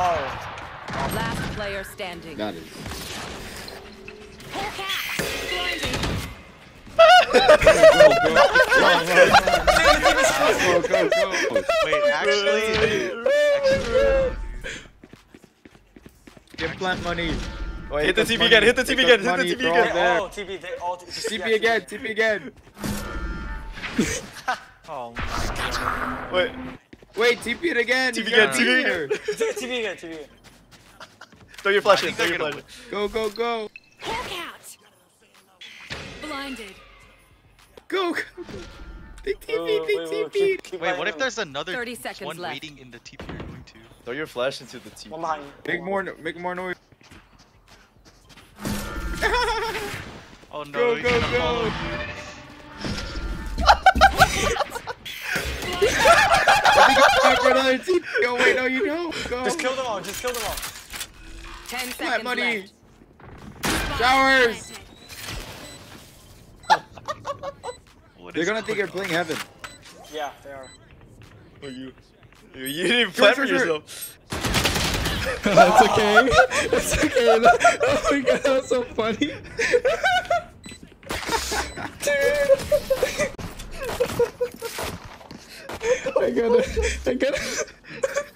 Oh. Last player standing. Got it. Go. Wait, actually. Get plant money. Wait, hit the TV again, hit the TV again, hit the TV again. Oh, TP, TP again, TP again. Oh my god. Wait, TP it again. TP again, TP again. TP again. Throw your flash in, throw your flash in. Go. Hawk out. Blinded. Go. They TP. Wait, what if there's another 30 seconds one left. waiting in the TP you're going to? Throw your flash into the TV. One behind you. Make more noise. Oh no, he's gonna follow Go. you. Another TP. Go, wait, no, you don't. Go. Just kill them all. 10 Plant seconds money. left. Showers. What They're is gonna think you're going playing heaven. Yeah, they are. Oh, you didn't even plan for yourself. That's okay. It's okay. Oh my god, that was so funny. Dude. I gotta.